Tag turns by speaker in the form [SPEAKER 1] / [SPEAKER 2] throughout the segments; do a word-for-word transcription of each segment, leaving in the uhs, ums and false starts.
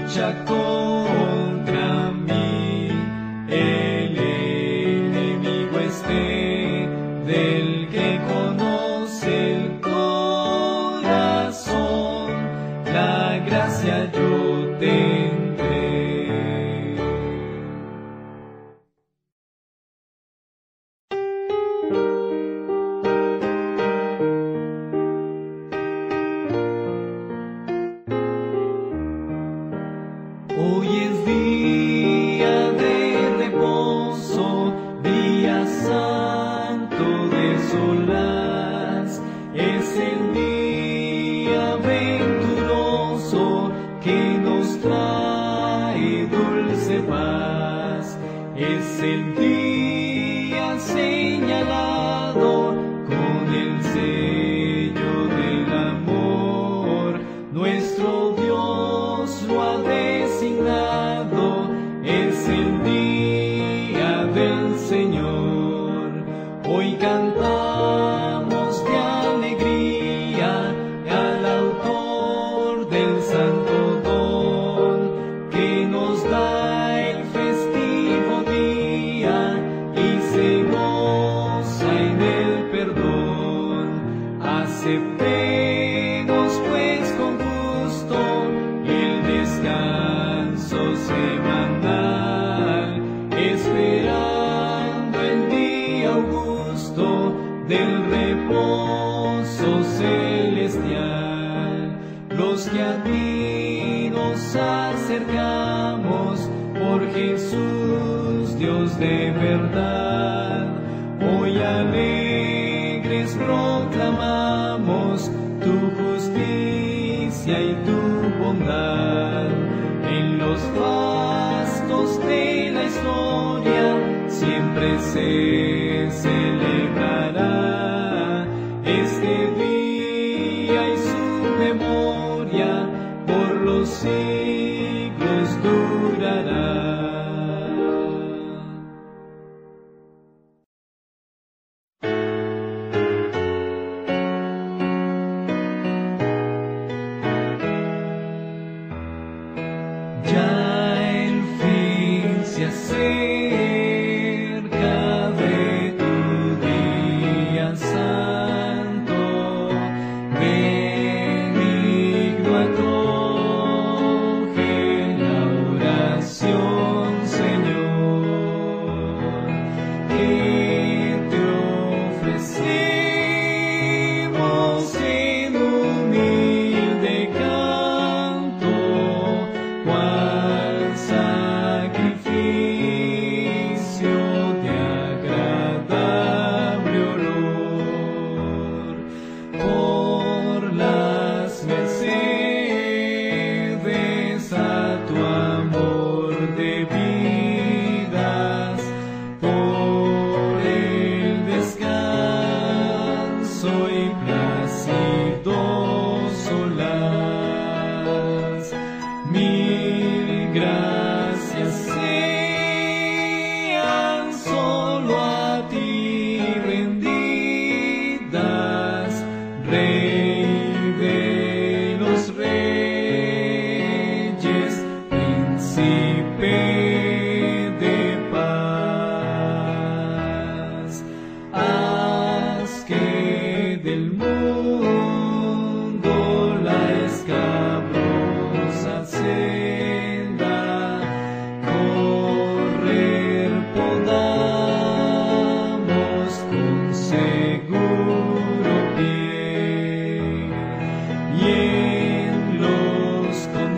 [SPEAKER 1] lucha contra mí. El enemigo esté del que conoce el corazón, la gracia yo tendré. Hoy es día de reposo, día santo de solas. Es el día venturoso que nos trae dulce paz. Es el día señalado con el sello del amor. Nuestro Dios lo ha designado, es el día del Señor. Hoy cantamos de alegría al autor del santo don, que nos da el festivo día y se goza en el perdón. Aceptemos pues con gusto el descanso semanal, esperando el día augusto del reposo celestial. Los que a ti nos acercamos por Jesús, Dios de verdad, hoy alegres proclamamos tu justicia y tu bondad. En los fastos de la historia siempre se celebrará este día y su memoria por los siglos durará. Ya el fin se acerca de tu día santo, benigno acoge la oración, Señor, que te ofrecemos en humilde canto, cual sacrificio de agradable olor. Por las mercedes a tu amor debidas, por el descanso y plácido solaz, mil gracias sean solo a ti rendidas, Rey de los reyes, Príncipe de paz. Haz que del mundo la escabrosa senda correr podamos con seguro pie, y en los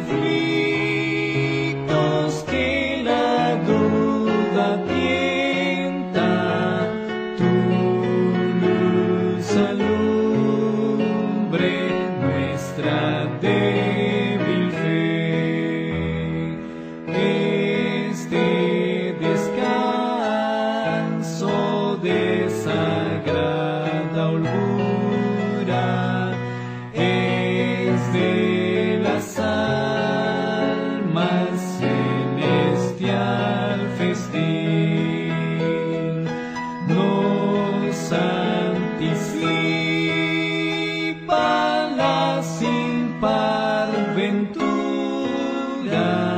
[SPEAKER 1] conflictos que la duda tienta, tu luz alumbre nuestra débil fe. Este descanso de sagrada holgura es de las almas celestial festín. Nos anticipa la sin par ventura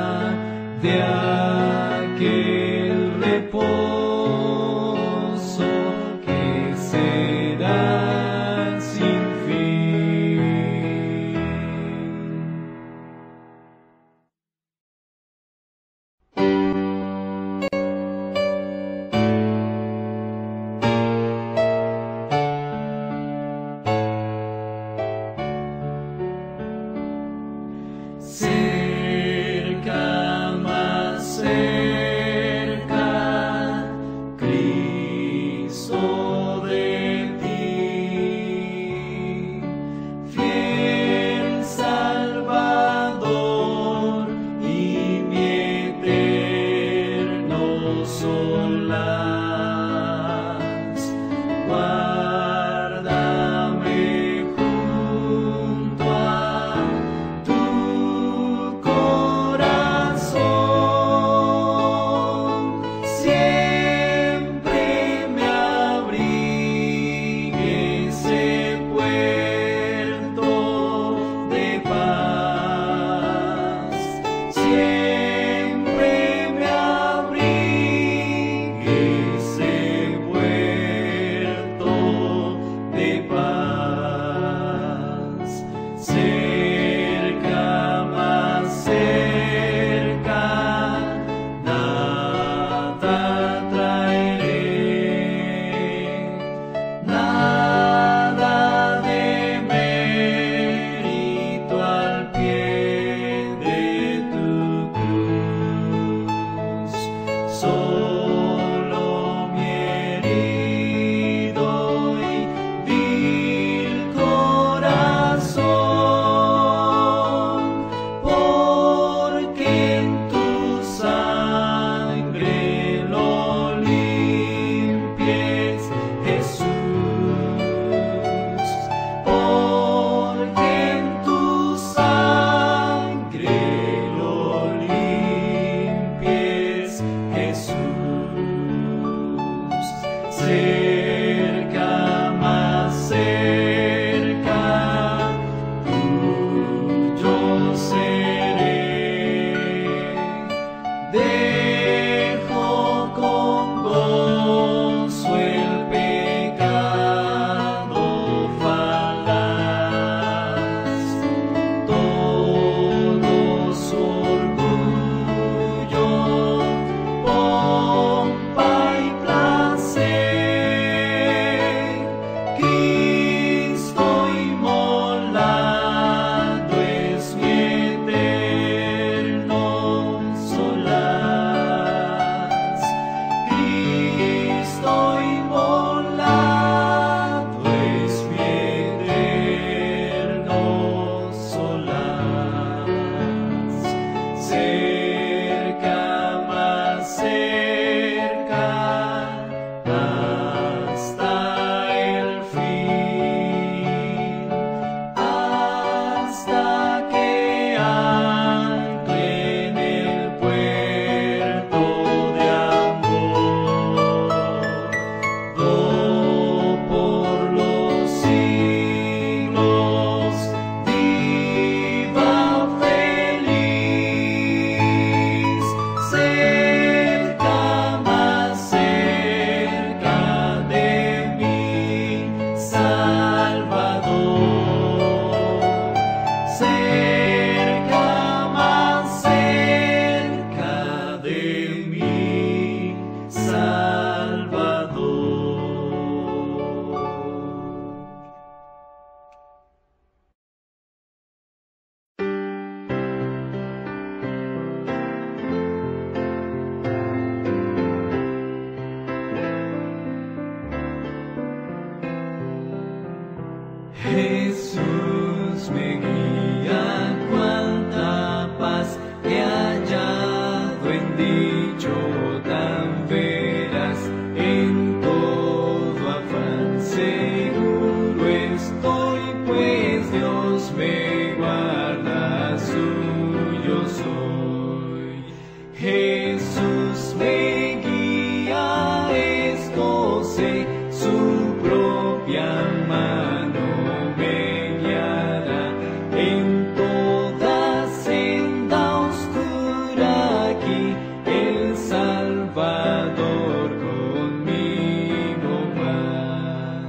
[SPEAKER 1] Jesús me guía, cuánta paz he hallado en dicho tan veraz, en todo afán seguro estoy, pues Dios me guarda, suyo soy. Jesús me guía, esto sé, su propia mano me guiará en toda senda oscura, aquí el Salvador conmigo va.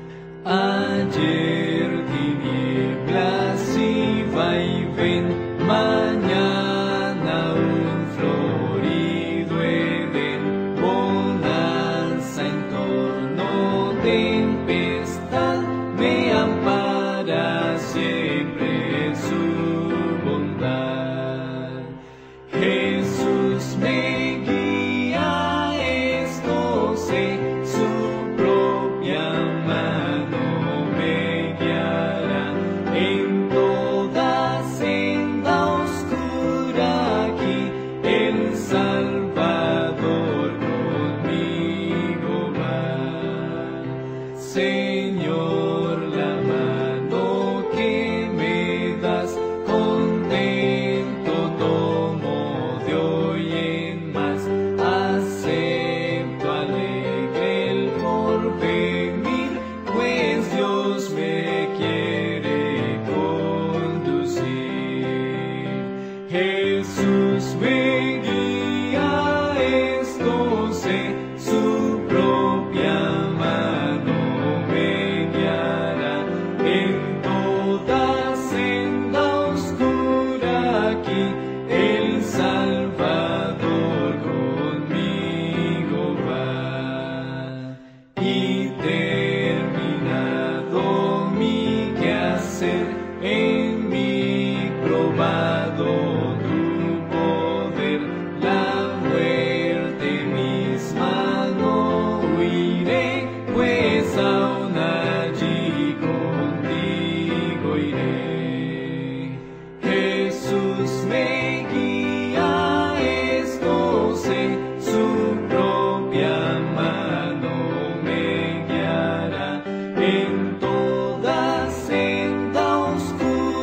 [SPEAKER 1] Ayer tinieblas iba y ven, mañana un florido Edén, bonanza en torno, tempestad me ampara siempre su bondad. Jesús me guía, esto sé, su propia mano me guiará en toda senda oscura, aquí el Salvador conmigo va. Señor, la mano que me das, contento tomo de hoy en más, acepto alegre el porvenir, pues Dios me quiere conducir. Jesús me guía, esto sé, su propia mano me guiará en toda senda oscura, aquí el Salvador conmigo va. Y terminado mi quehacer, en mí probado tu poder, la muerte misma no huiré, pues aún allí contigo iré. Jesús me guía, esto sé, su propia mano me guiará en toda senda oscura,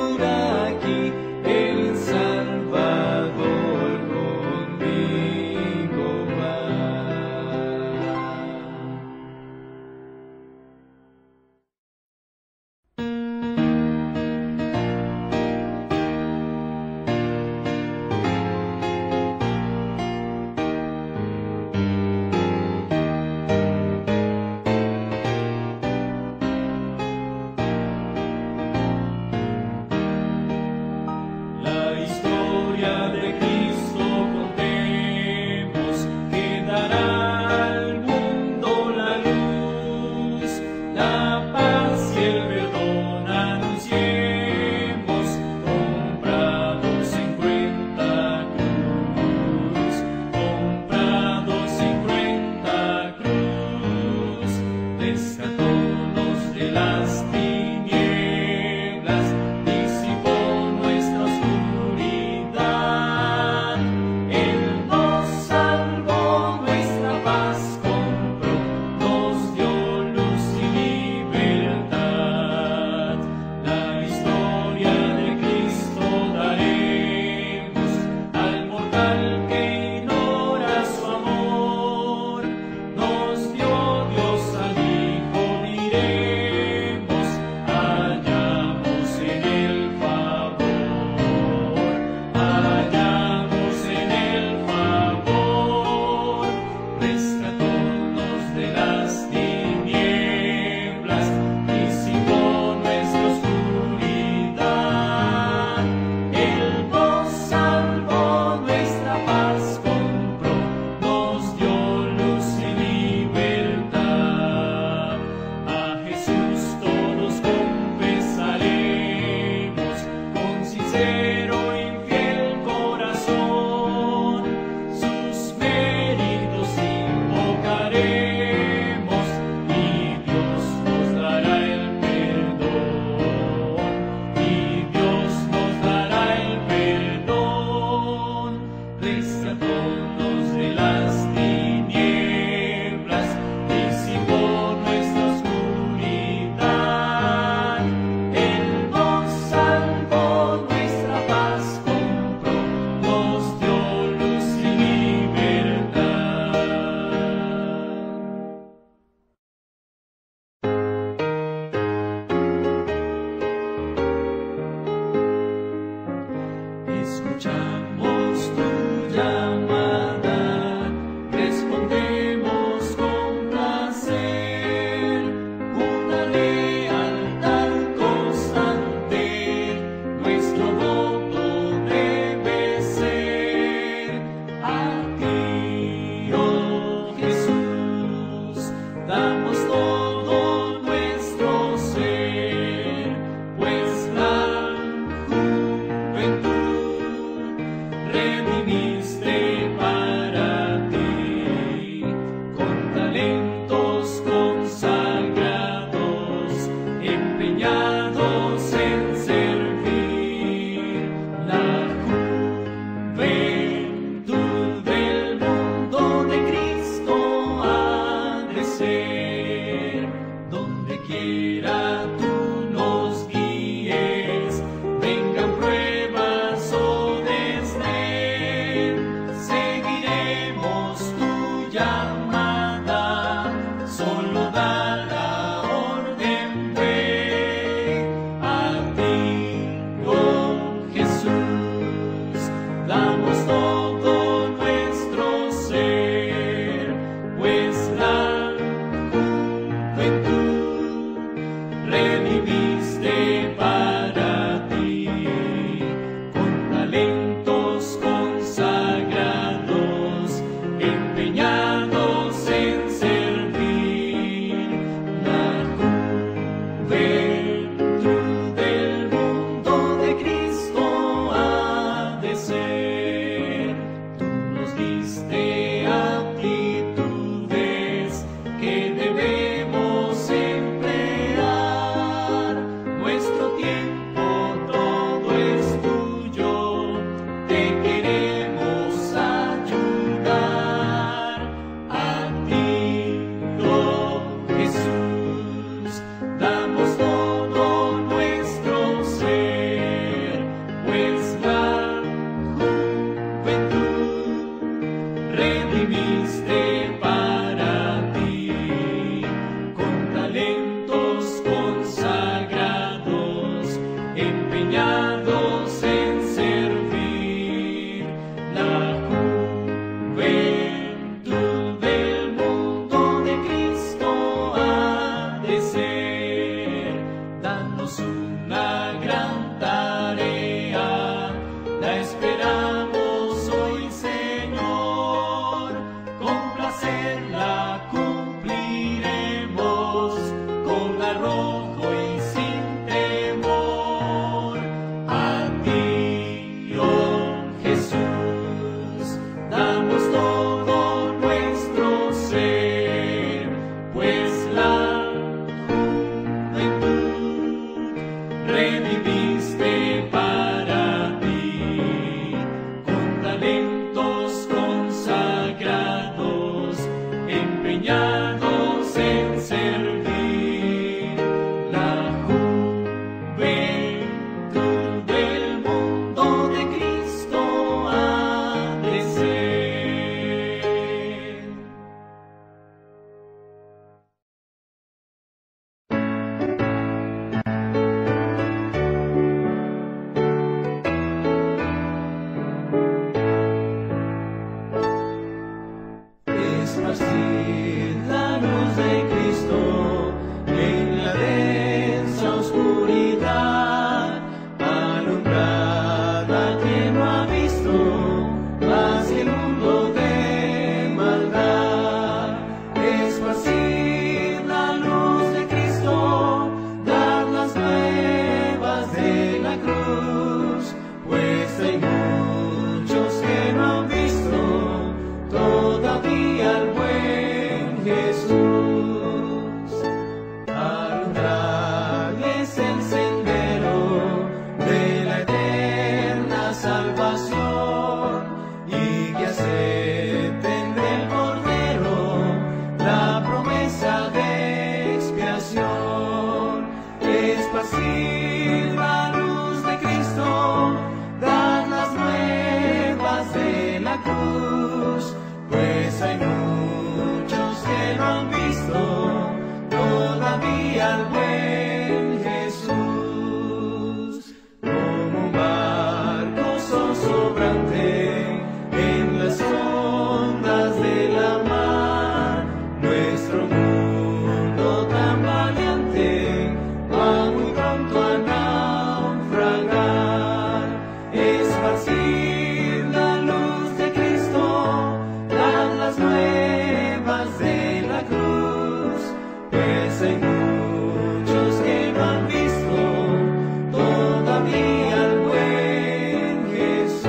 [SPEAKER 1] esparcir la luz de Cristo, dar las nuevas de la cruz, pues hay muchos que no han visto todavía al buen Jesús. Como un barco zozobrante en las ondas de la mar, nuestro mundo tan valiente va muy pronto a naufragar. Esparcir la luz de Cristo, dar las nuevas de la cruz, pues hay muchos que no han visto todavía al buen Jesús.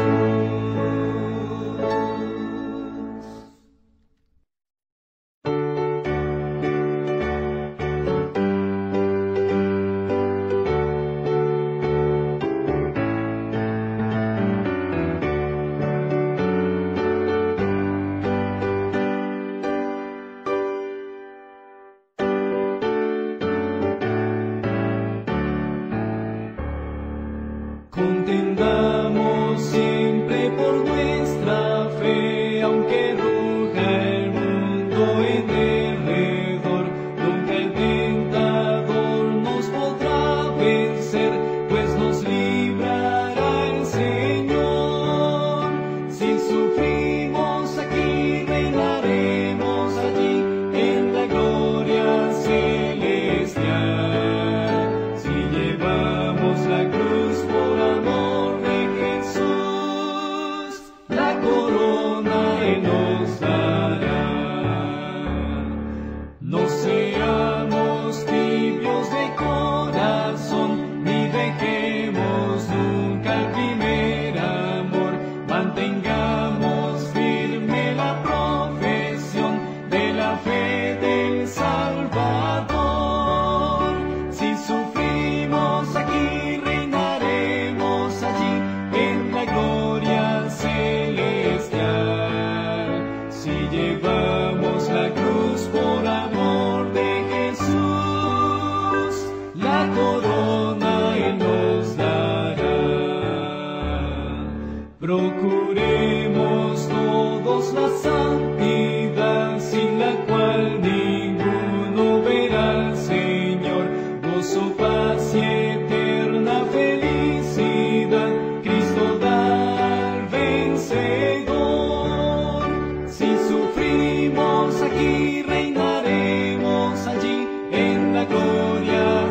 [SPEAKER 1] Contendamos siempre por nuestra fe, aunque ruja el mundo en derredor, nunca el tentador nos podrá vencer, pues nos librará el Señor. Si sufrimos aquí, reinaremos allí en la gloria celestial. Si llevamos la cruz por amor de Jesús, la corona Él nos dará. No seamos tibios de corazón, ni dejemos nunca el primer amor. Mantengamos firme la profesión de la fe del Salvador. Si sufrimos aquí, reinaremos allí en la gloria celestial. Si llevamos la cruz por amor de Jesús, la corona Él nos dará. Procuremos todos la santidad, sin la cual ninguno verá al Señor. Gozo, paz y eterna felicidad, Cristo da al vencedor. Si sufrimos aquí, reinaremos allí en la gloria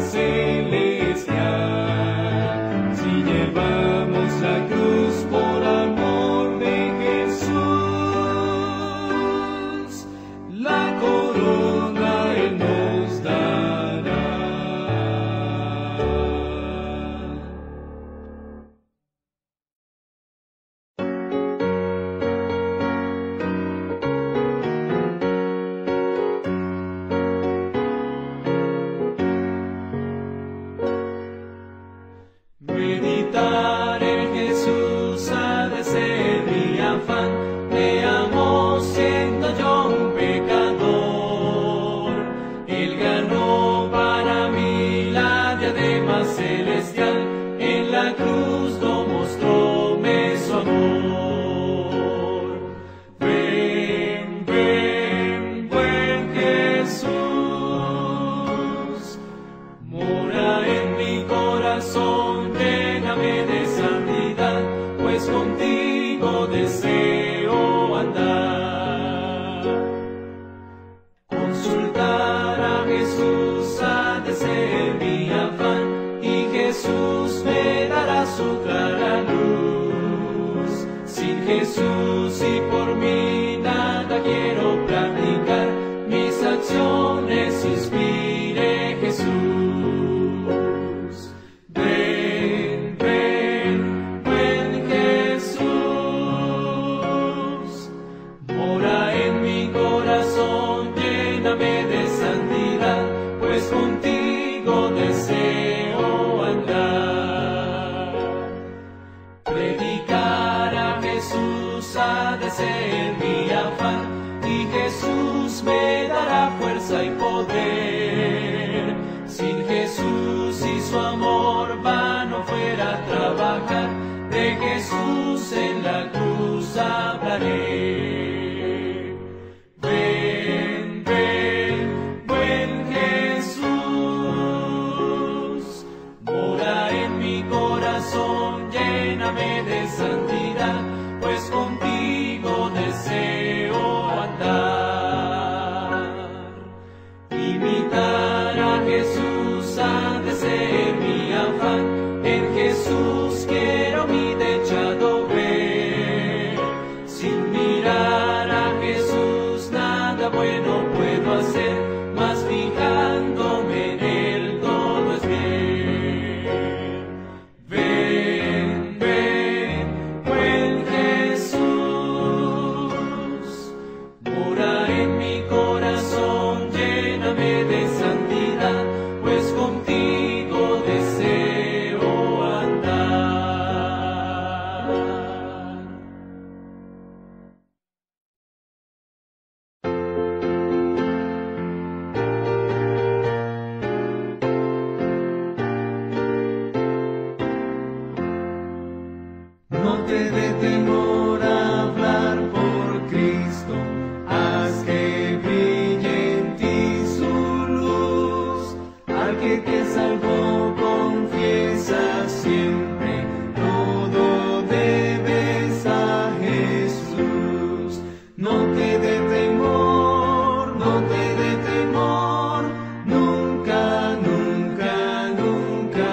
[SPEAKER 1] celestial. Si llevamos la cruz por amor de Jesús, la corona Él nos dará. Meditar en Jesús ha de ser mi afán, te amo siendo yo un pecador. Él ganó para mí la diadema celestial, en la cruz no mostróme su amor. Ven, ven, buen Jesús, mora en mi corazón, lléname de santidad, pues contigo deseo andar. Consultar a Jesús ha de ser mi afán, y Jesús me dará su clara luz. Sin Jesús y por mí nada quiero practicar, mis acciones inspire Jesús. Ven, ven, buen Jesús, mora en mi corazón, lléname de santidad, pues contigo deseo andar. Predicar a Jesús ha de ser mi afán, y Jesús me dará fuerza y poder. Sin Jesús y su amor lléname de santidad, pues contigo deseo andar. Imitar a Jesús ha de ser mi afán, en Jesús quiero mi dechado ver. Sin mirar a Jesús nada bueno puedo hacer, mas fijándome en Él todo es bien. Ven, ven, buen Jesús, mora en mi corazón, lléname de santidad, pues contigo deseo andar. No te dé temor a hablar por Cristo, haz que brille en ti su luz. Al que te salvó confiesa siempre, todo debes a Jesús. No te dé temor, no te dé temor, nunca, nunca, nunca.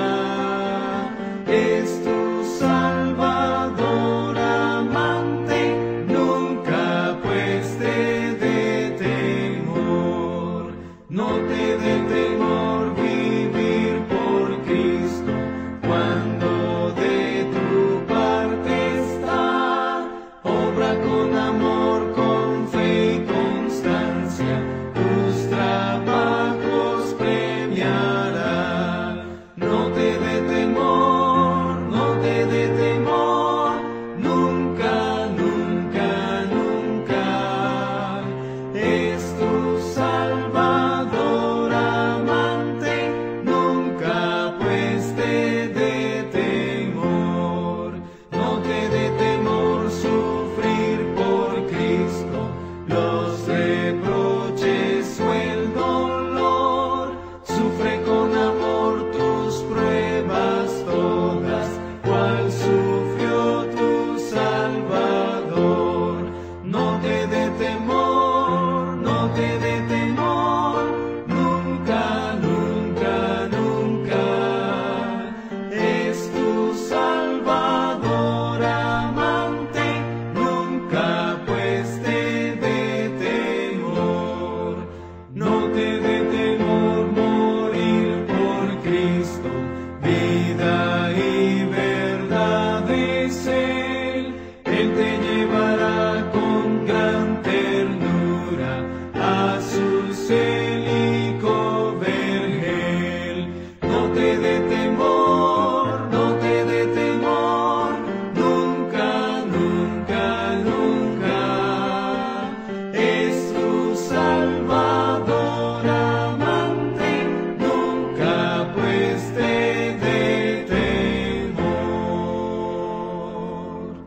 [SPEAKER 1] Es tu Salvador amante, nunca pues te dé temor. No te dé temor vivir por Cristo, cuando de tu parte está. Obra con amor, con fe y constancia, tus trabajos premiará. No te dé temor, no te dé temor, nunca, nunca, nunca. Es tu Salvador amante, nunca pues te dé temor. No te dé temor sufrir por Cristo los reproches o el dolor. Sufre con amor tus pruebas todas, cual sufrió tu Salvador. No te dé temor, no te dé temor, nunca, nunca, nunca. Es tu Salvador amante, nunca pues te dé temor. No te dé temor morir por Cristo, vida y verdad es Él. Él te llevará con gran ternura a su célico vergel. No te dé temor, no te dé temor, nunca, nunca, nunca. Es tu Salvador amante, nunca pues te dé temor.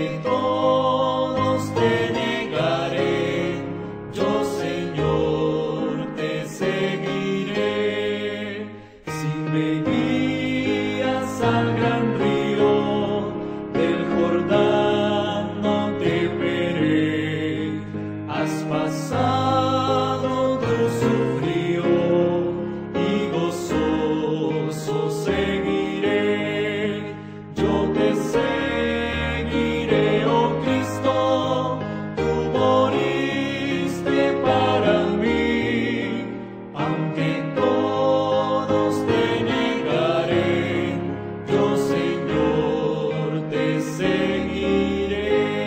[SPEAKER 1] todos te negaré, yo Señor te seguiré. Si me guías al gran río del Jordán, no temeré. Has pasado dulce frío y gozoso seguiré. Yo te seguiré, oh Cristo, tú moriste para mí. Aunque todos te negaré, yo Señor te seguiré.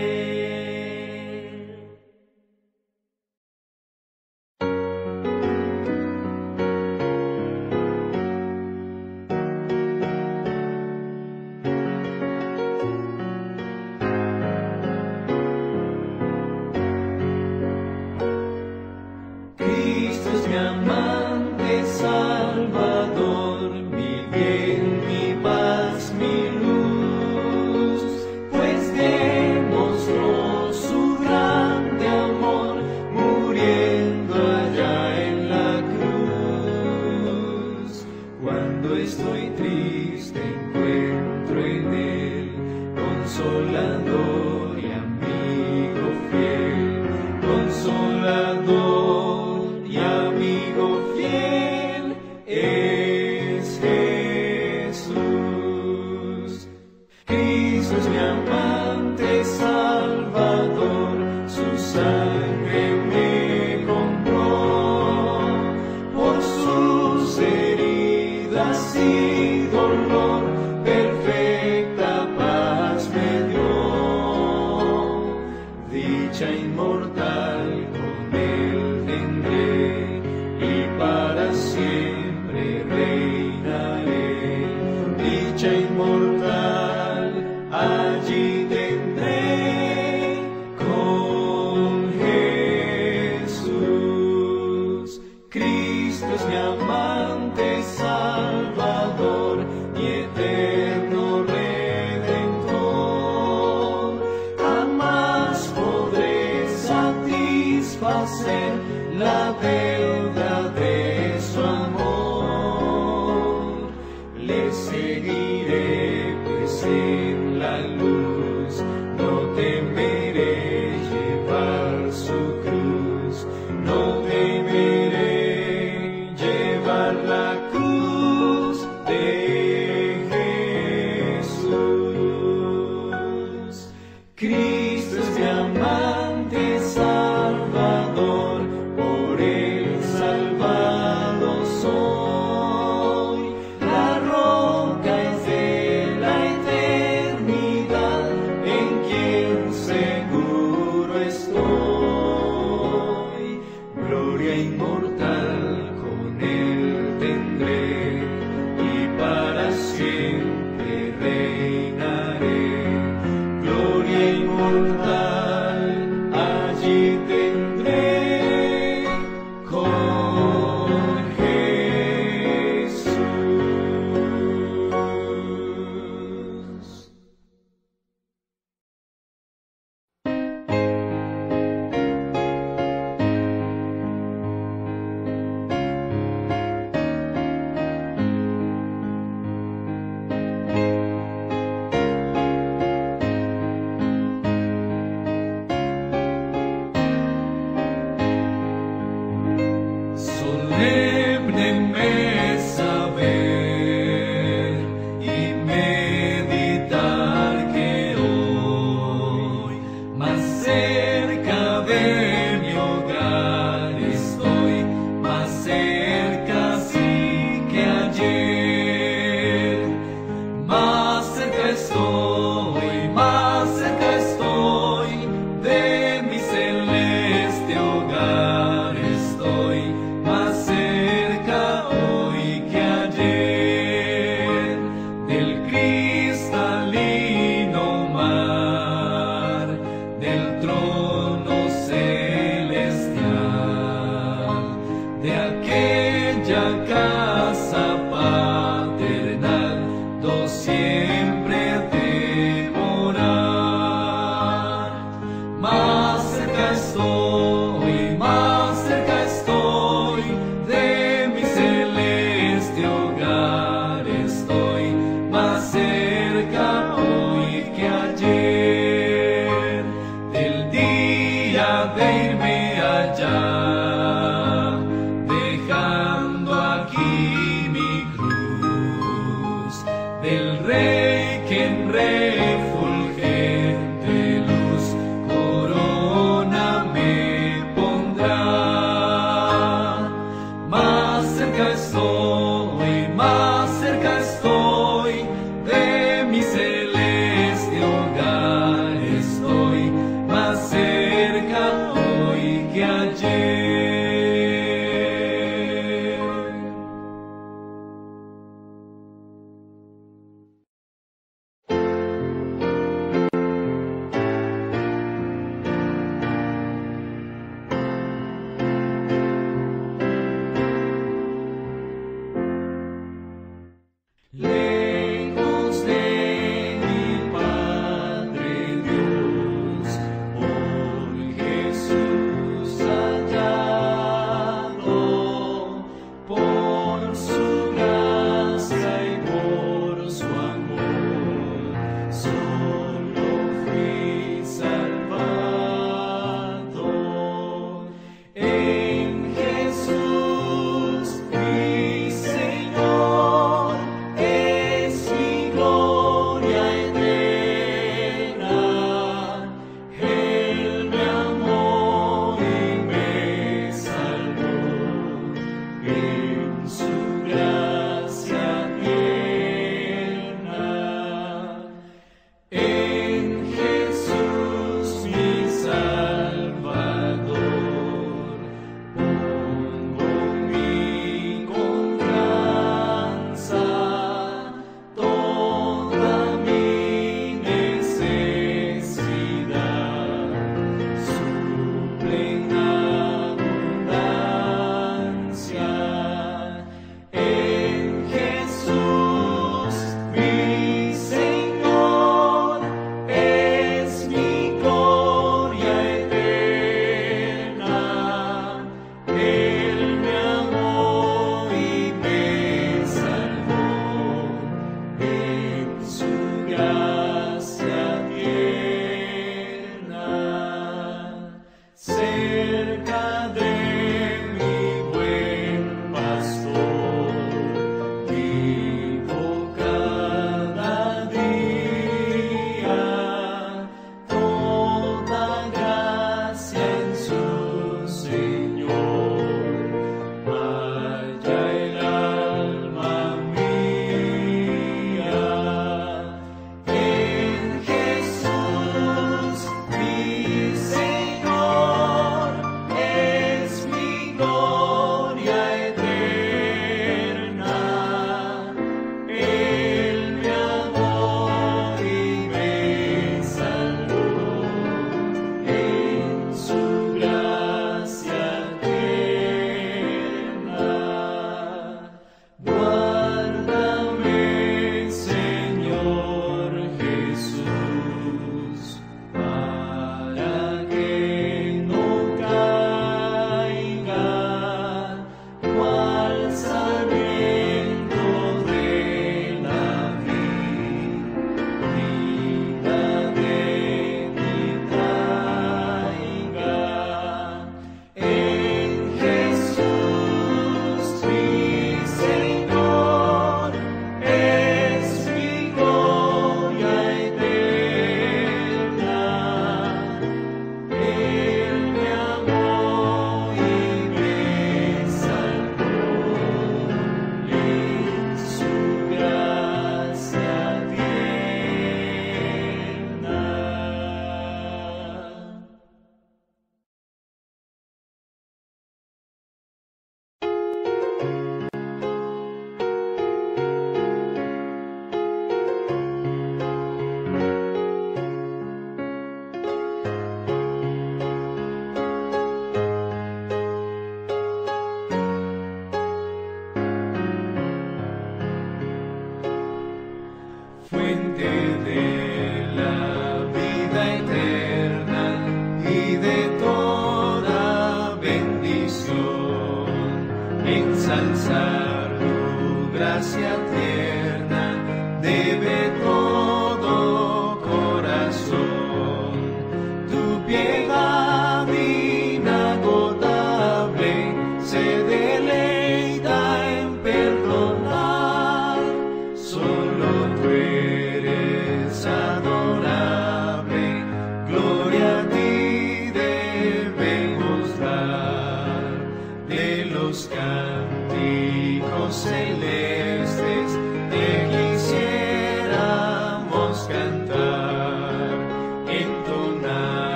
[SPEAKER 1] Cristo es mi amante Salvador, mi bien, mi paz, mi luz, pues demostró su grande amor, muriendo allá en la cruz. Cuando estoy triste encuentro en él consolador y amigo fiel, consolador y amigo fiel es Jesús. Cristo es mi amante Salvador, su sangre me compró, por sus heridas y dolor perfecta paz me dio. Dicha inmortal con él tendré y para siempre reinaré. Dicha inmortal allí tendré con Jesús. Cristo es mi amante Salvador, mi eterno Redentor. Jamás podré satisfacer la deuda de su amor. Le seguiré pues en la luz, no temeré llevar su cruz, no temeré llevar la cruz de Jesús. Cristo es mi amante Salvador, por él salvado soy. La roca es de la eternidad, en quien seguro estoy. Gloria inmortal con él tendré y para siempre reinaré. Gloria inmortal allí tendré con Jesús.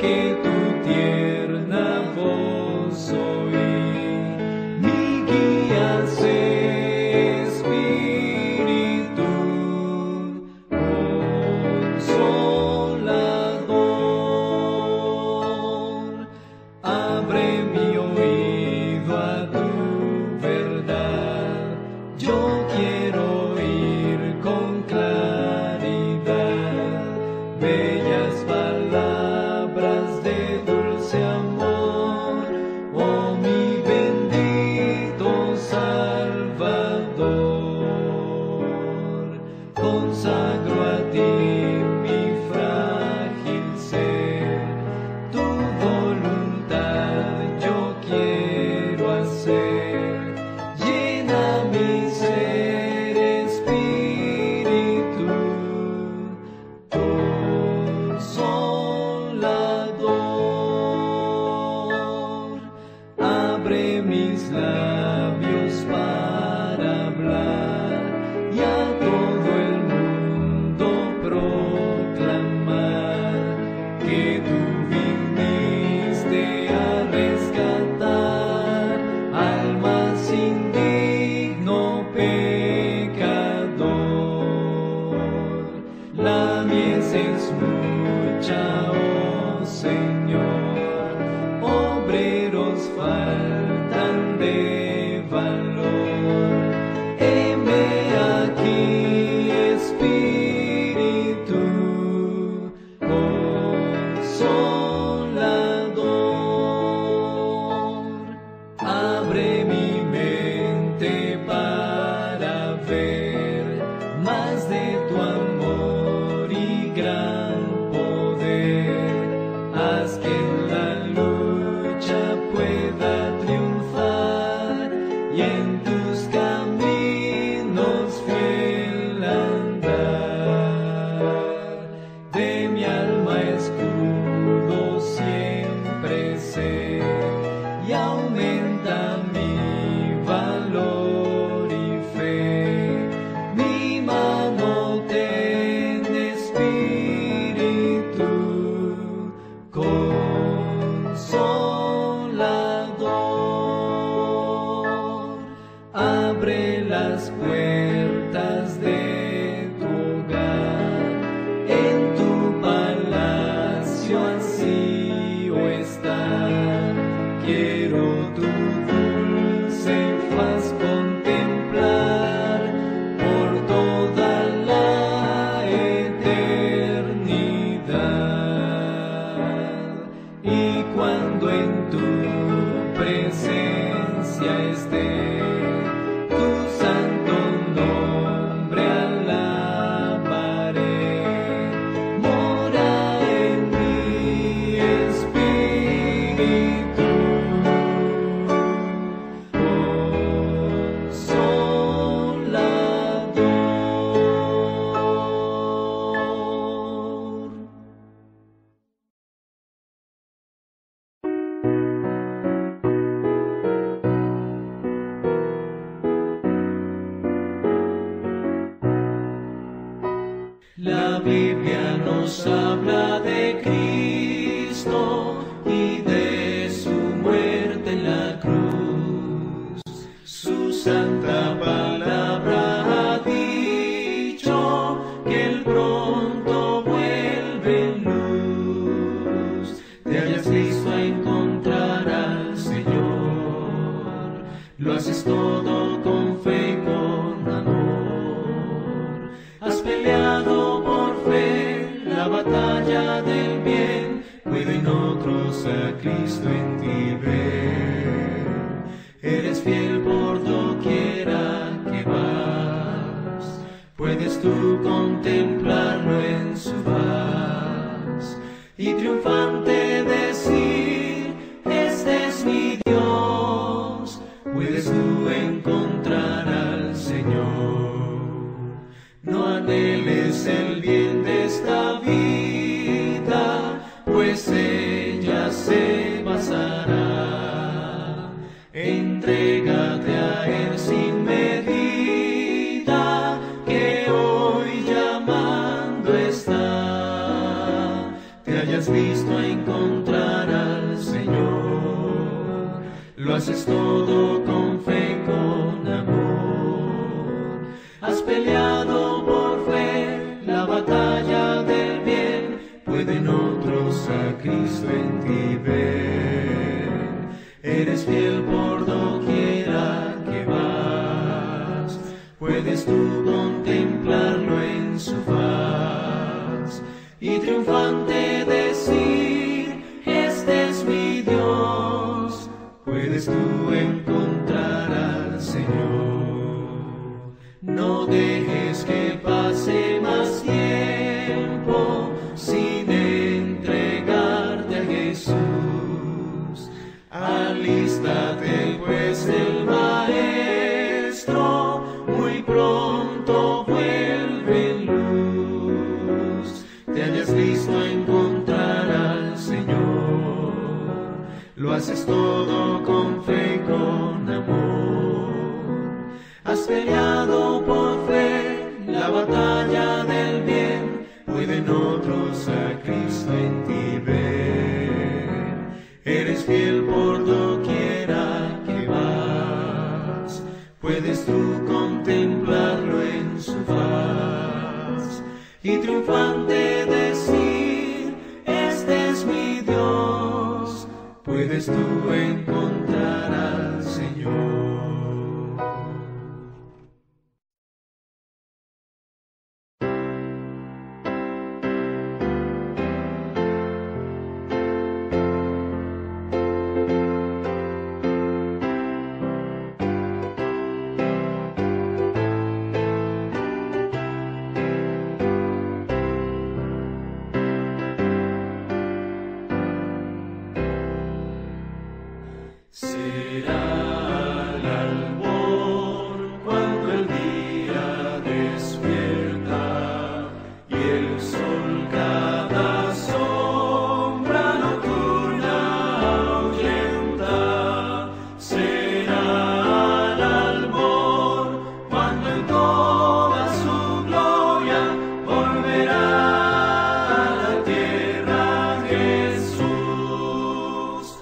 [SPEAKER 1] que tu tierna voz oí. Mi guía sé, Espíritu Consolador. Abre mi oído a tu verdad. Yo quiero oír con claridad bellas palabras de dulce amor, oh mi bendito Salvador. Consagro a ti mi frágil ser, tu voluntad yo quiero hacer. Llena mi ser, Espíritu Consolador. Abre mis labios para hablar y a todo el mundo proclamar que tú viniste a rescatar almas indigno pecador. La mies es mucha, oh Señor, obreros faltan de valor. Heme aquí, Espíritu Consolador. Abre mi mente para ver más de tu amor y gran poder. Haz que en la lucha pueda triunfar y en tus caminos fiel andar. De mi alma escudo siempre sé y aumenta mi valor y fe. Mi mano ten, Espíritu Consolador. Abre las puertas de tu hogar, en tu palacio ansío estar. Quiero tu dulce faz contemplar por toda la eternidad. Y cuando en tu presencia esté, tu santo nombre alabaré. Mora en mí, Espíritu Consolador. La Biblia nos habla de Cristo y de su muerte en la cruz. Su santa palabra ha dicho que Él pronto vuelve en luz. Te hayas listo a encontrar al Señor, lo haces todo con fe y con amor. Has peleado por fe la batalla del bien, puedo en otros a Cristo en ti ver. Eres fiel por doquiera que vas, puedes tú contemplarlo en su faz y triunfante decir: este es mi Dios. Puedes tú encontrar al Señor. No anheles el bien de esta vida, pues ella se pasará. Entrégate a Él sin medida, que hoy llamando está. te hayas visto a encontrar al Señor. Lo haces todo con fe, con amor. Has peleado por fe la batalla del bien. Pueden otros a Cristo en ti ver. Eres fiel por doquiera que vas. Puedes tú contemplarlo en su faz y triunfante decir: este es mi Dios. Puedes tú encontrar al Señor. No dejes que pase más tiempo sin entregarte a Jesús. Alístate pues, el Maestro muy pronto vuelve en luz. Te hayas visto a encontrar al Señor. Lo haces todo con fe y con amor. Has peleado por fe la batalla del bien. Pueden otros a Cristo en ti ver. Eres fiel por doquiera que vas. Puedes tú contemplarlo en su faz y triunfante decir: este es mi Dios. Puedes tú encontrar al Señor. Será el albor cuando el día despierta y el sol cada sombra nocturna ahuyenta. Será el albor cuando en toda su gloria volverá a la tierra Jesús.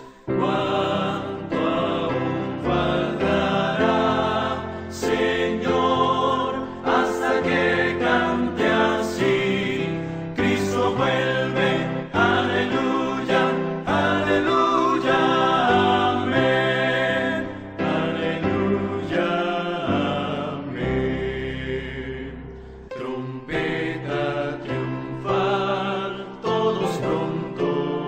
[SPEAKER 1] Trompeta triunfal, todos pronto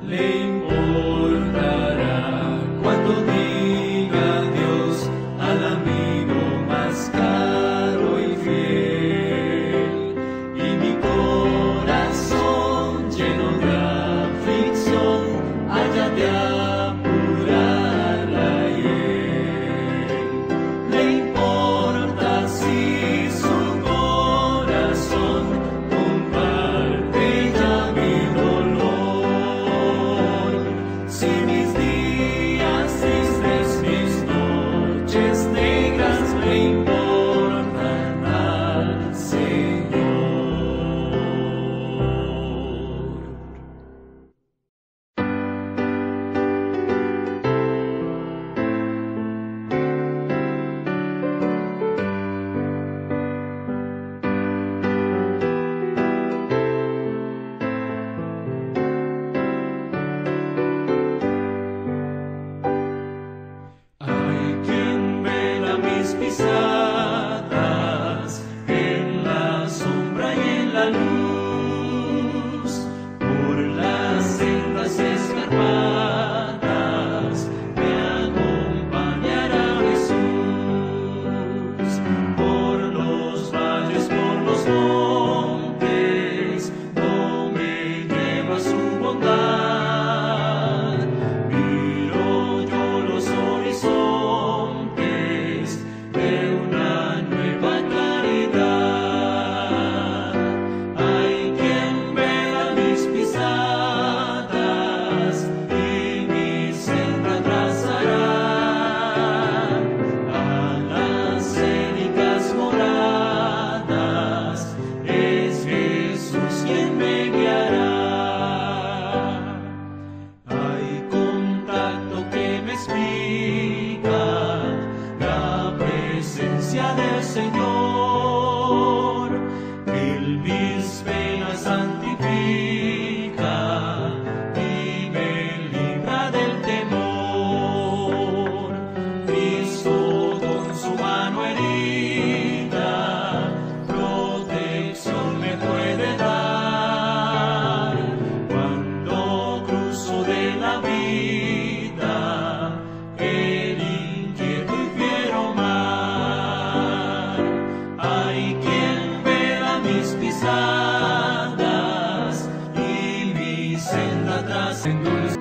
[SPEAKER 1] le importará cuando diga adiós al amigo más caro y fiel. Y mi corazón lleno de aflicción haya de apurarla y él. Le importa si su corazón comparte ya mi dolor. Si mis días tristes, mis noches negras le importan al Señor. Hay quien vela mis pisadas en la sombra y en la luz, por las sendas escarpadas me acompañará Jesús, por los valles, por los montes, no me lleva su bondad. Miro yo los horizontes de una nueva claridad. Hay quien vea mis pisadas y mi senda trazará a las cénicas moradas. Es Jesús quien me guiará. Hay contacto que me explica la presencia del Señor. Él mis penas santifica y me libra del temor. Cristo con su mano herida protección me puede dar. Cuando cruzo de la vida el inquieto y fiero mar, hay quien vela mis pisadas y mi senda tras en dulce.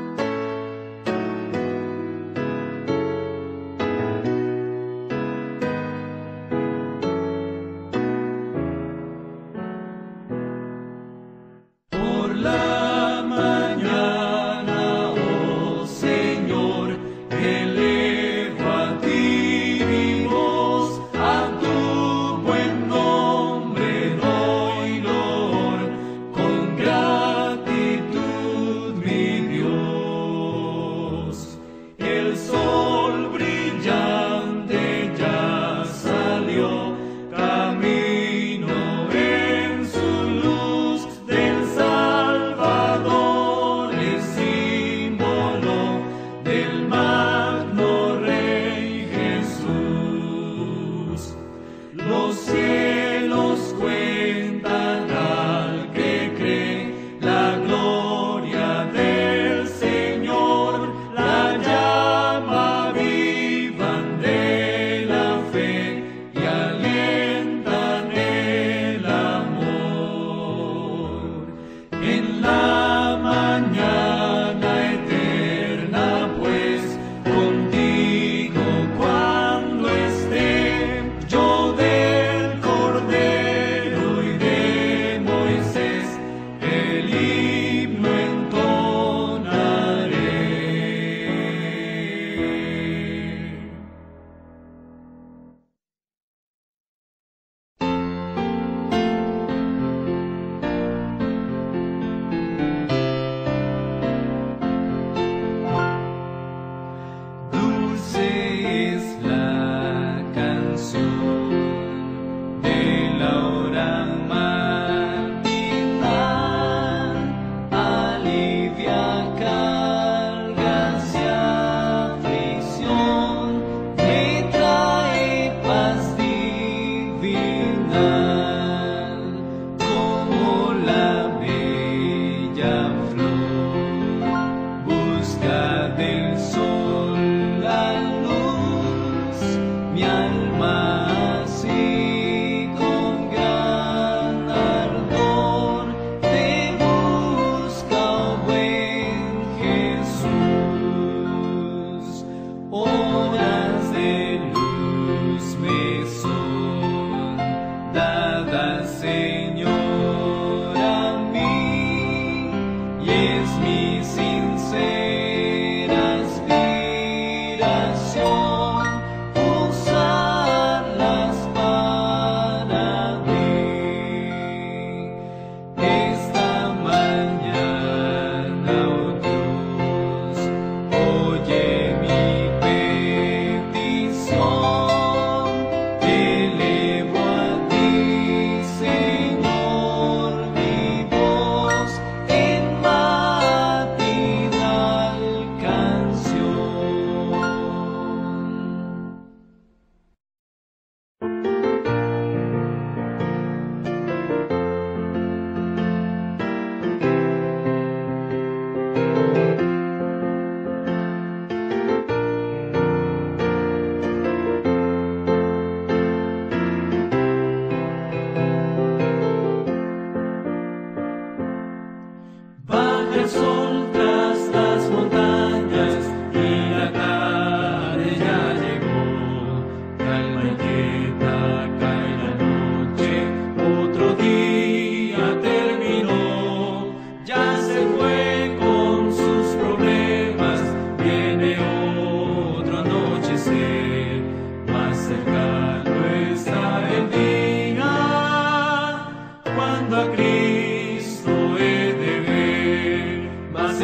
[SPEAKER 1] Por la mañana, oh Señor, elevo a ti mi voz, a tu buen nombre doy loor, con gratitud mi Dios.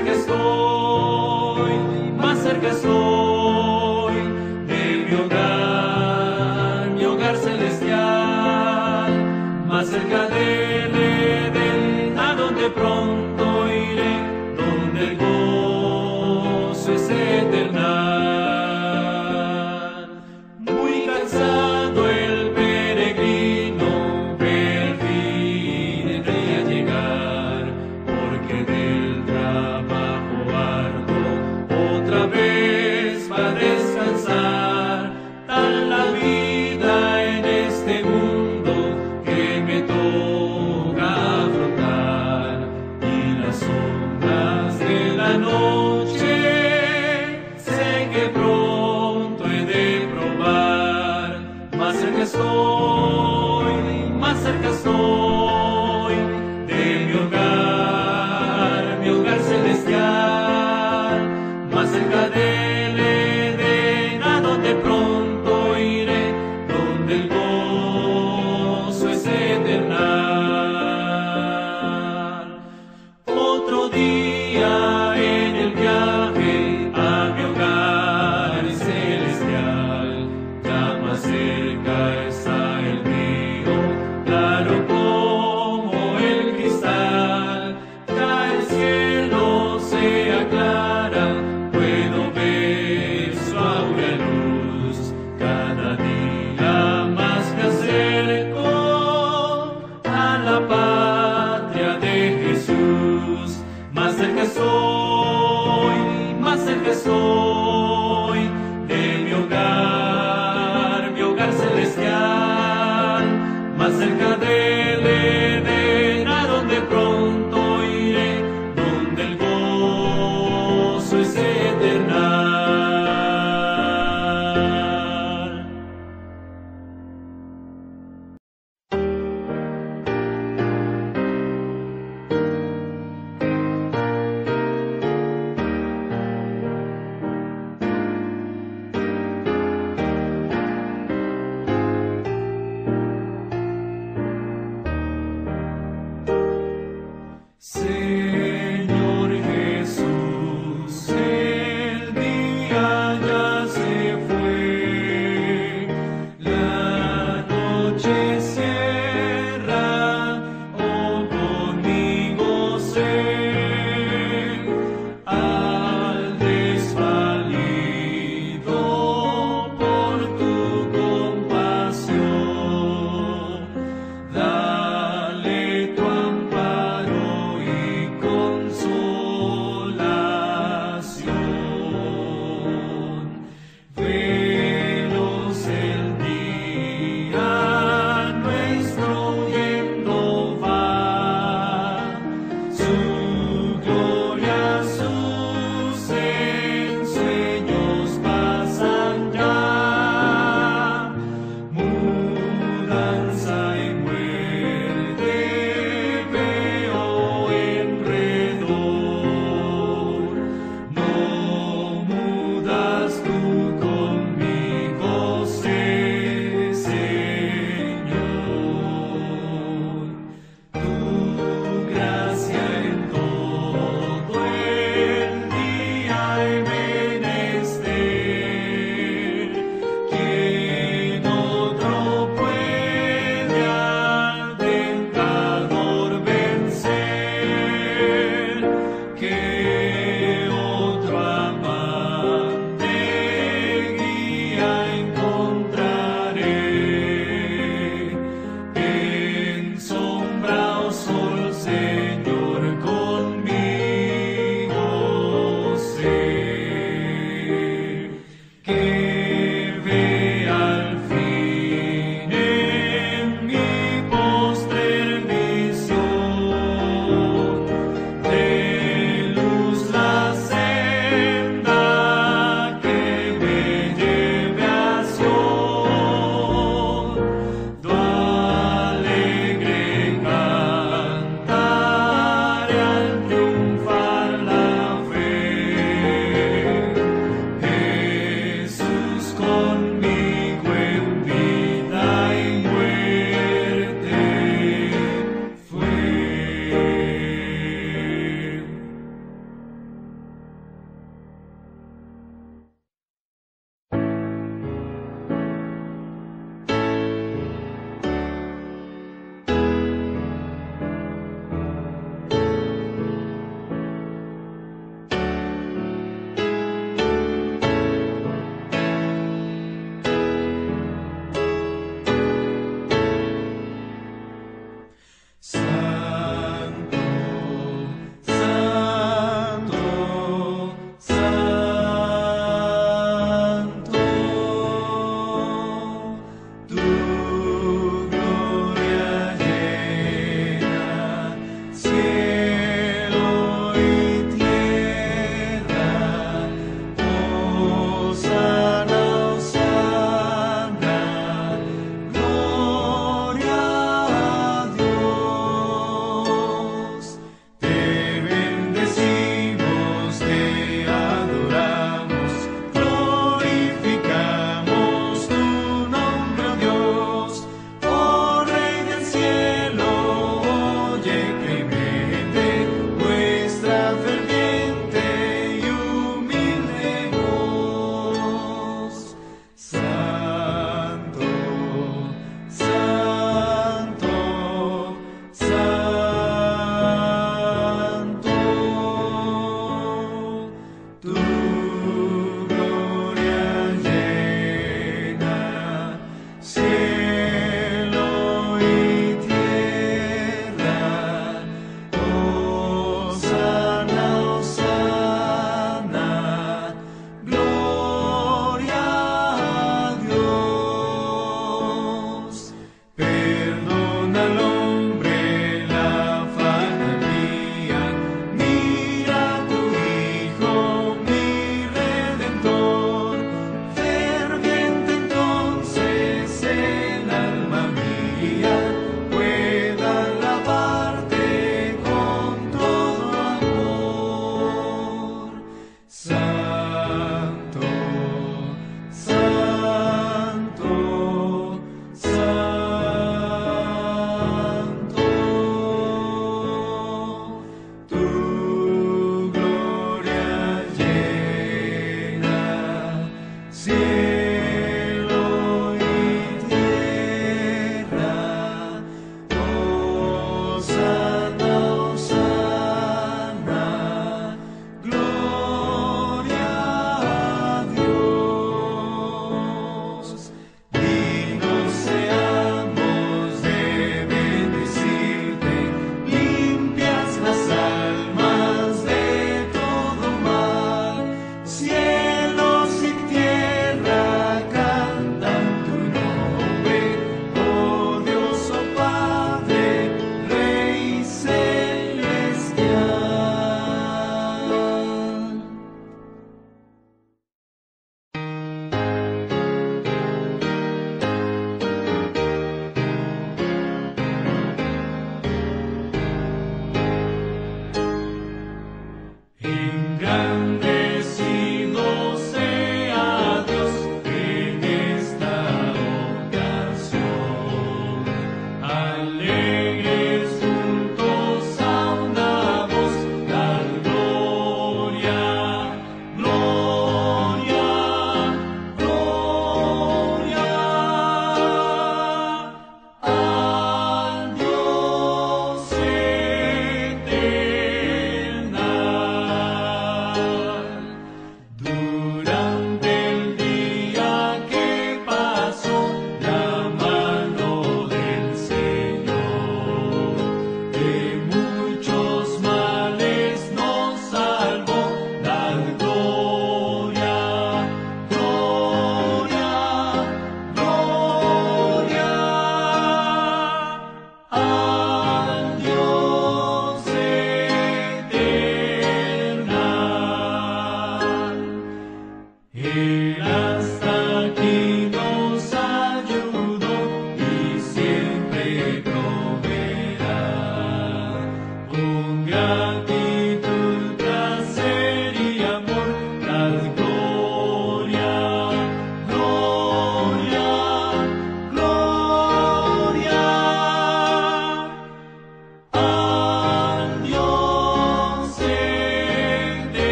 [SPEAKER 1] cerca estoy, más cerca estoy de mi hogar, mi hogar celestial, más cerca del Edén, a donde pronto iré, donde el gozo es eternal. Muy cansado el peregrino, pero al fin vendría a llegar, porque del trabajo arduo otra vez va a descansar. Tal la vida en este mundo que me toca afrontar, y las sombras de la noche sé que pronto he de probar. Más cerca estoy, más cerca estoy de mi hogar, mi hogar celestial, más cerca del Edén, a donde pronto iré, donde el gozo es eternal. Otro día en el viaje a mi hogar celestial, ya más cerca está el mío, claro como el cristal. Ya el cielo se aclara, puedo ver su áurea luz. Cada día más me acerco a la patria de Jesús. Más cerca estoy, más cerca estoy de mi hogar, mi hogar celestial, más cerca del Edén, a donde pronto iré, donde el gozo es eternal.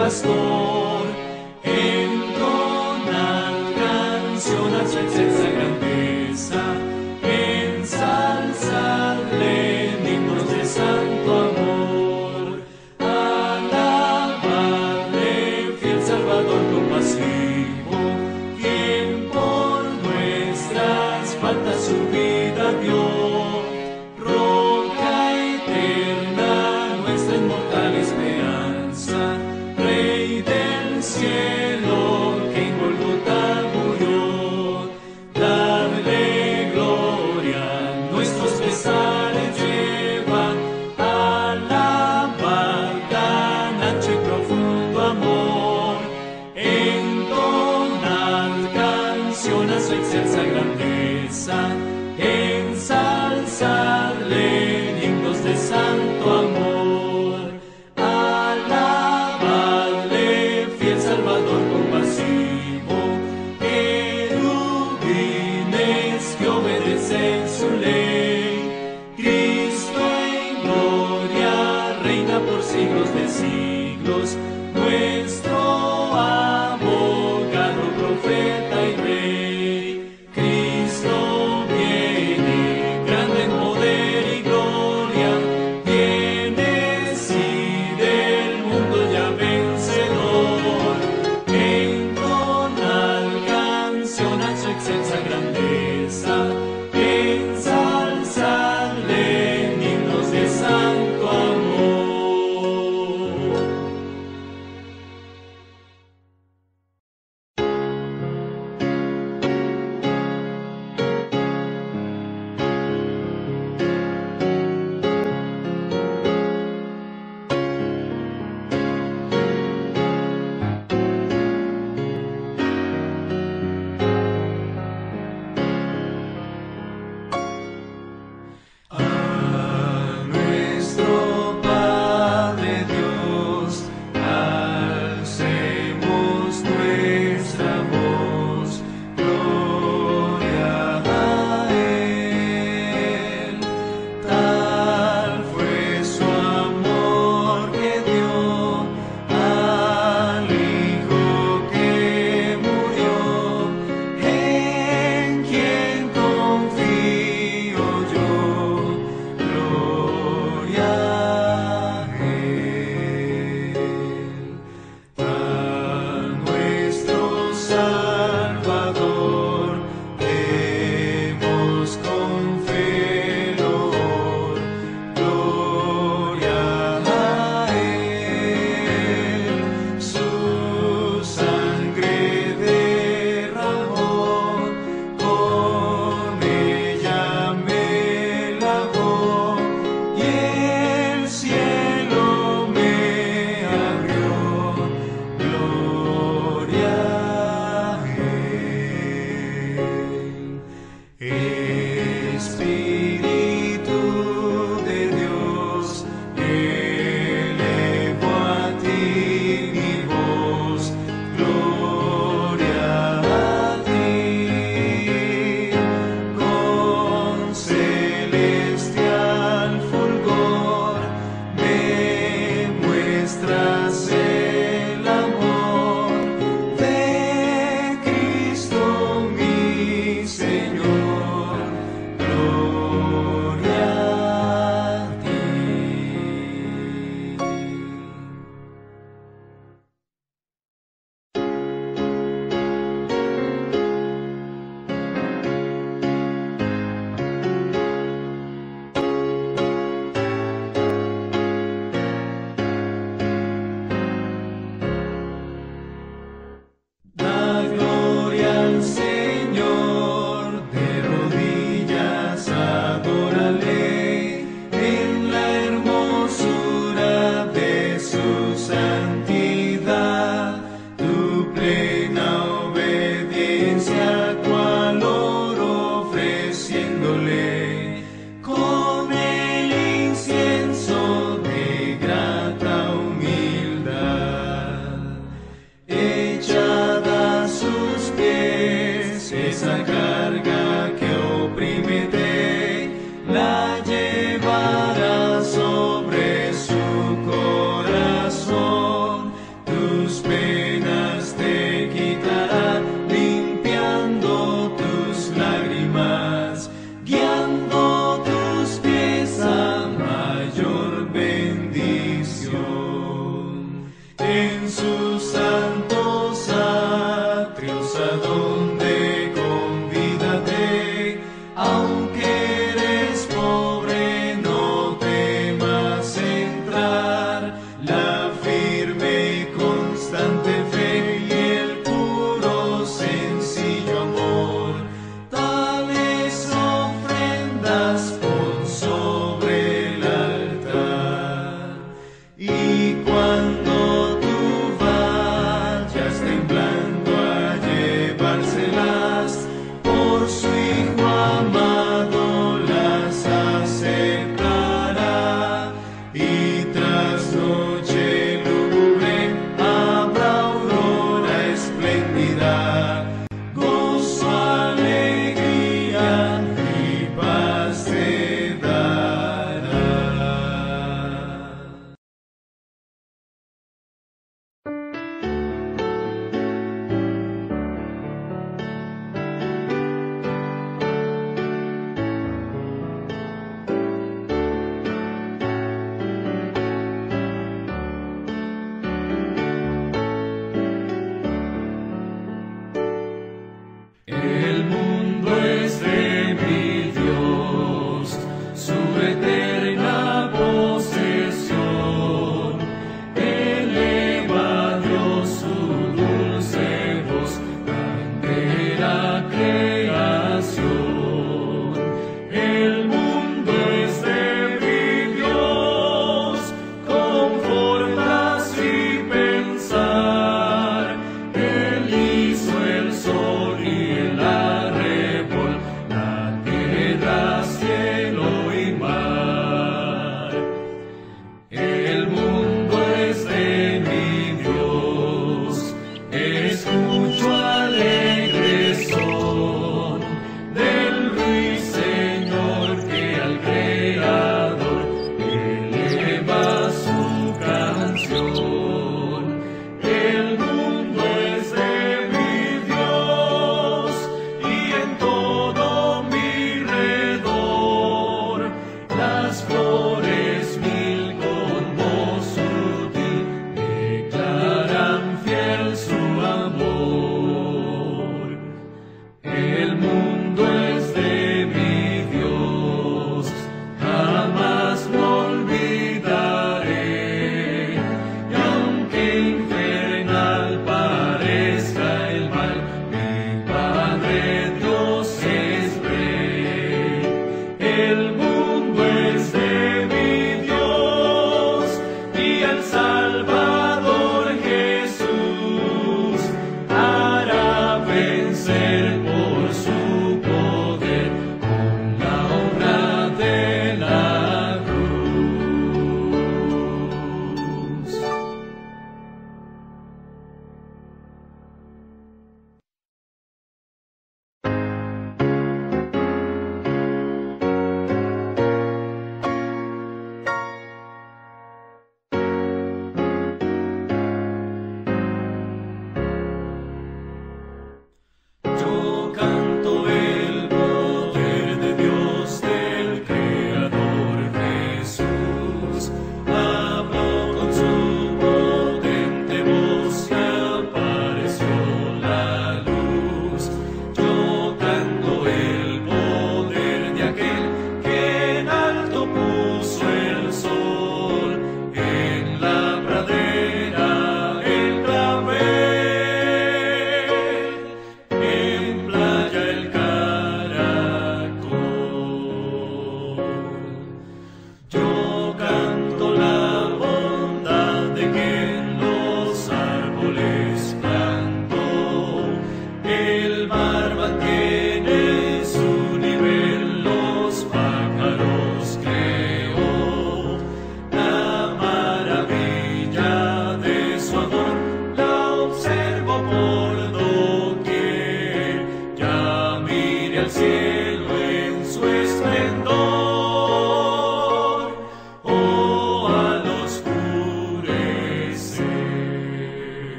[SPEAKER 1] pastor. Entonad canción a su excelsa grandeza, ensalzadle en himnos de santo amor. Alabadle, fiel Salvador compasivo, quien por nuestras faltas su vida dio. Roca eterna, nuestra inmortal esperanza, Rey del cielo, que en Golgota murió. Dadle gloria, nuestros pesares lleva, alabad tan ancho y profundo amor. Entonad canción a su excelsa grandeza, ensalzadle en himnos de santo amor. Alabadle, fiel Salvador compasivo, querubines que obedecen su ley. Cristo en gloria reina por siglos de siglos, nuestro abogado, profeta y rey. Cristo viene, grande en poder y gloria, viene sí del mundo ya vencedor. Entonad canción a su excelsa grandeza, ensalzad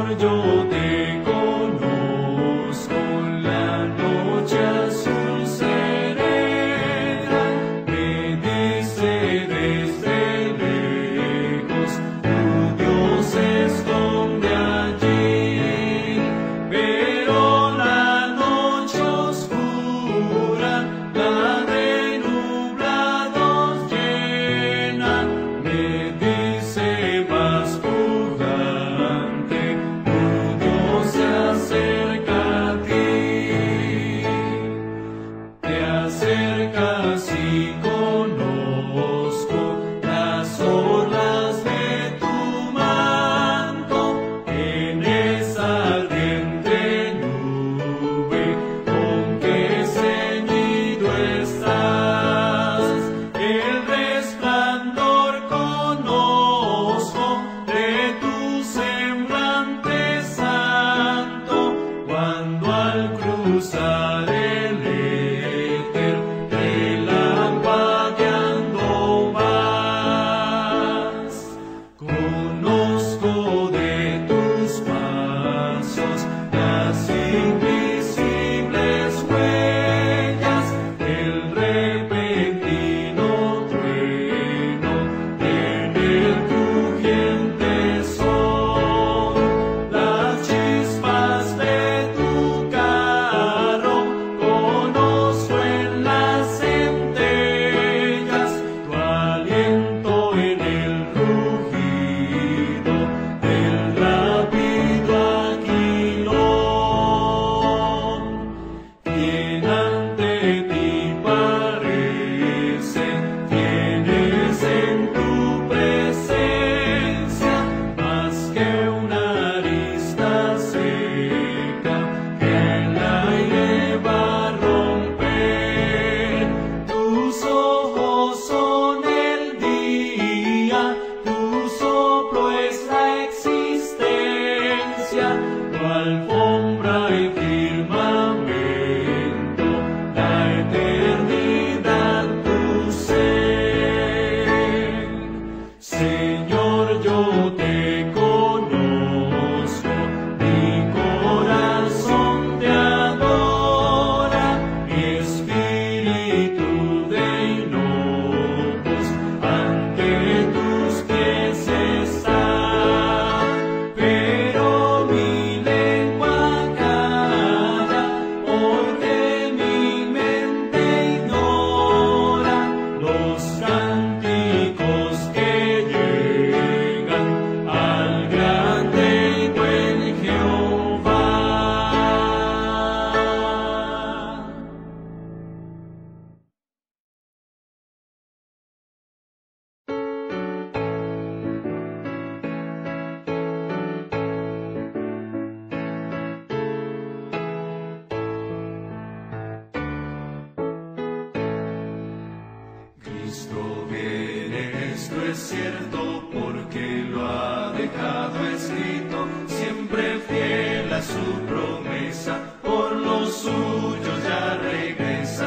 [SPEAKER 1] Cristo viene, esto es cierto, porque lo ha dejado escrito, siempre fiel a su promesa, por los suyos ya regresa.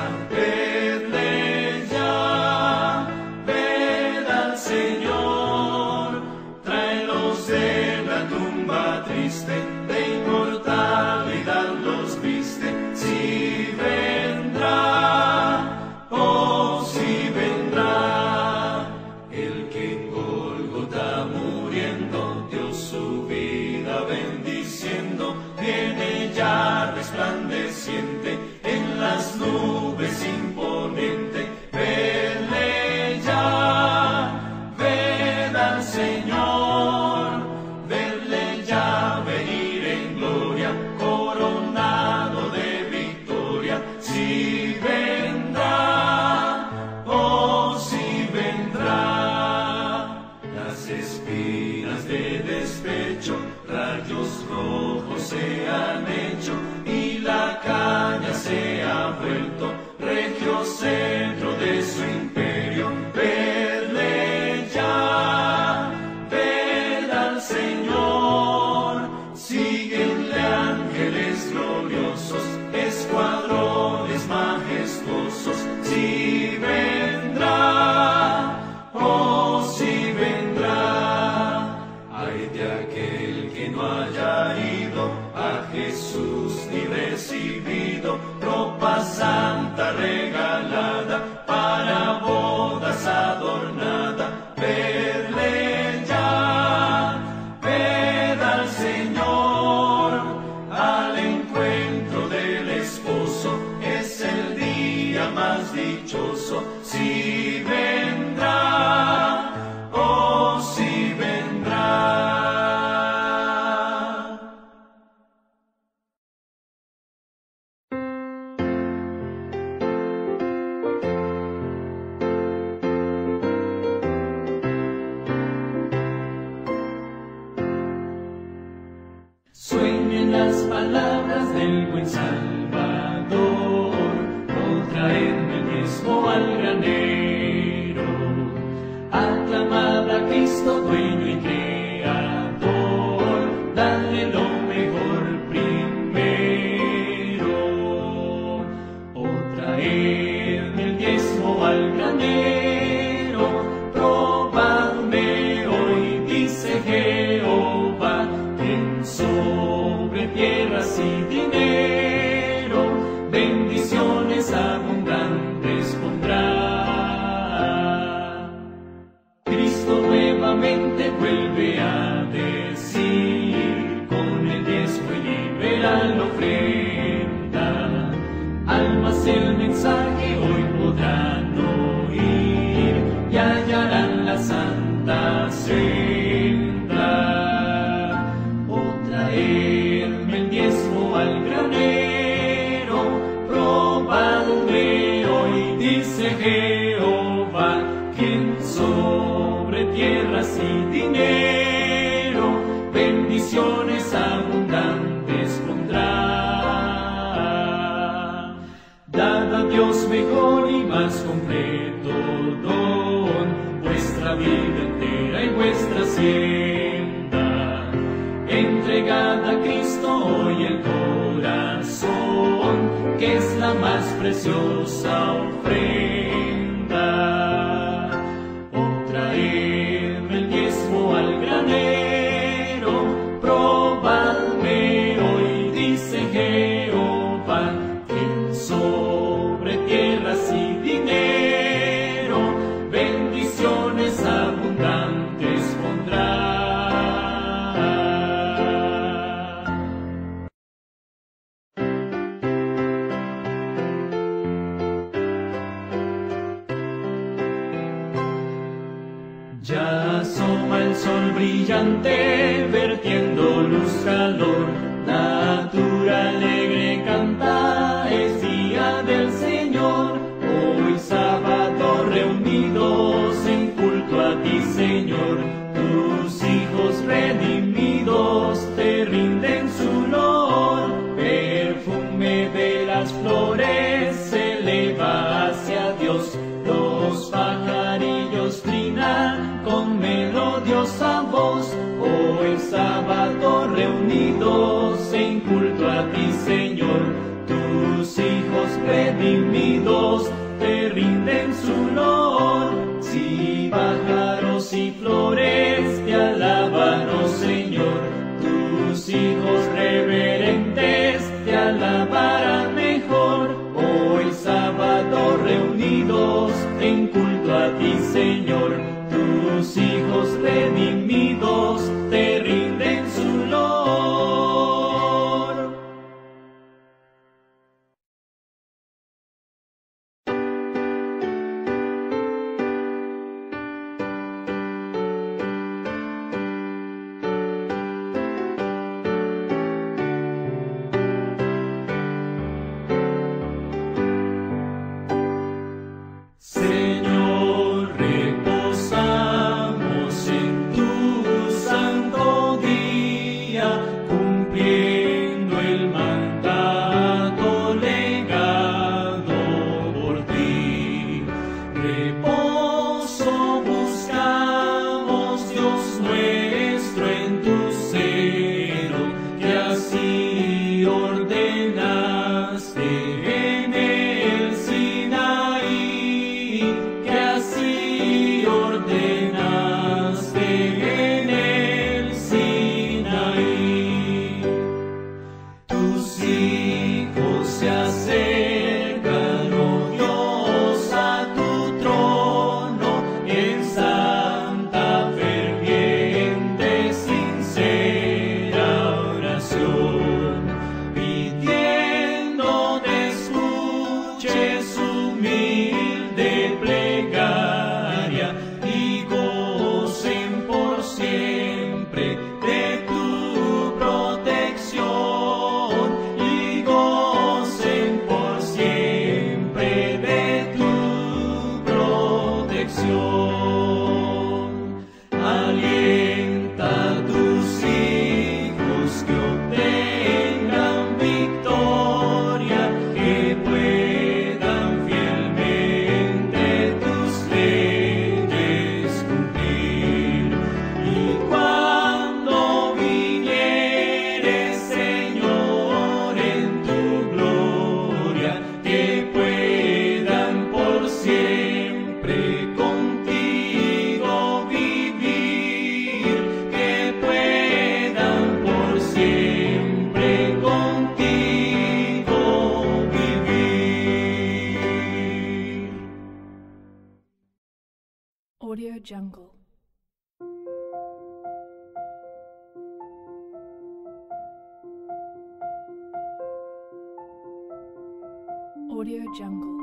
[SPEAKER 1] Vedle ya, ved al Señor, tráelos de la tumba triste, de inmortalidad los viste, si vendrá, oh si vendrá, el que en Gólgota muriendo dio su vida bendiciendo, viene ya resplandeciente en las nubes imponente. Vedle ya, ved al Señor, vedle ya venir en gloria, coronado de victoria, si vendrá, oh si vendrá. Las espinas de despecho, rayos rojos se han hecho, y la caña se ha vuelto regio centro de su imperio. Vedle ya, ved al Señor, síguenle ángeles gloriosos, escuadrones majestuosos, si vendrá, oh si vendrá. Ay de aquel que no haya las palabras del buen Salvador, no traedme el diezmo al granero. Aclamad a Cristo, dueño y creador, dale lo mejor primero. O traedme el diezmo al granero, probadme hoy, dice Jehová, quien sobre tierras y dinero bendiciones abundantes pondrá. Cristo nuevamente vuelve a decir, con el diezmo y liberal ofrenda, almas el mensaje hoy podrán oír y hallarán la santa senda. O traedme el diezmo al granero, probadme hoy, dice Jehová, quien sobre tierras y dinero bendiciones abundantes pondrá. Dad a Dios mejor y más completo don, vuestra vida entera y vuestra hacienda. Entregad a Cristo hoy el corazón, que es la más preciosa ofrenda. O traedme el diezmo al granero, probadme hoy, dice Jehová, quien sobre tierras y dinero bendiciones abundantes pondrá. Ya asoma el sol brillante, vertiendo luz, calor, natura alegre canta, es día del Señor. Hoy sábado reunidos en culto a ti, Señor, tus hijos redimidos te rinden su loor. Perfume de las flores se eleva hacia Dios, los pajarillos trinan con melodiosa voz. Hoy sábado reunidos en culto a ti, Señor, tus hijos redimidos te rinden su loor. Si pájaros y flores te alaban, oh Señor, tus hijos reverentes te alabarán mejor. Hoy sábado reunidos en culto a ti, Señor, tus hijos redimidos te rinden su loor.
[SPEAKER 2] Jungle. Audio Jungle.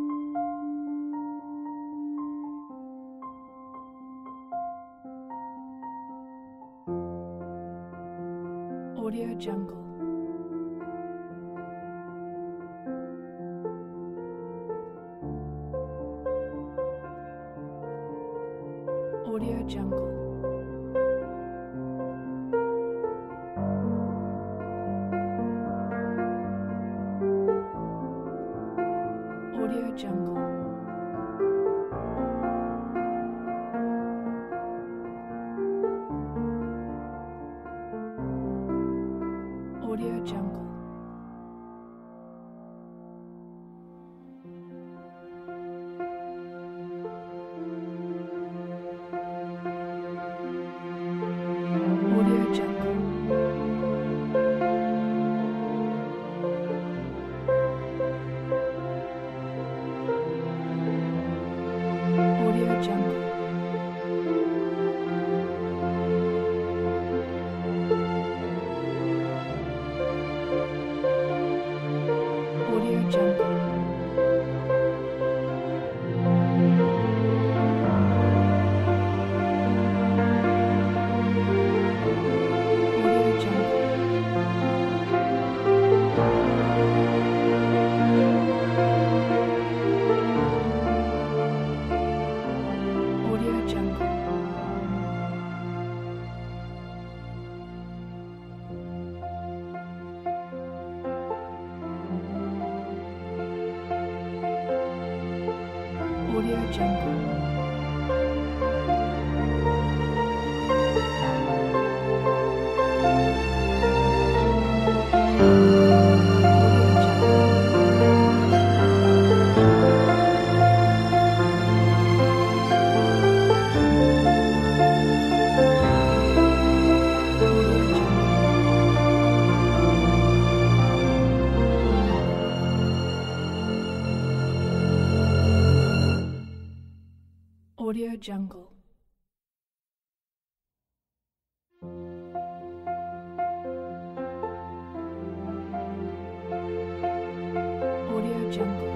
[SPEAKER 2] Audio Jungle. Audio Jungle. Audio Jungle. Audio Jungle. Audio Jungle. Audio Jungle. Audio Jungle. Audio Jungle. Audio Jungle. Audio Jungle. Audio Jungle. Audio Jungle.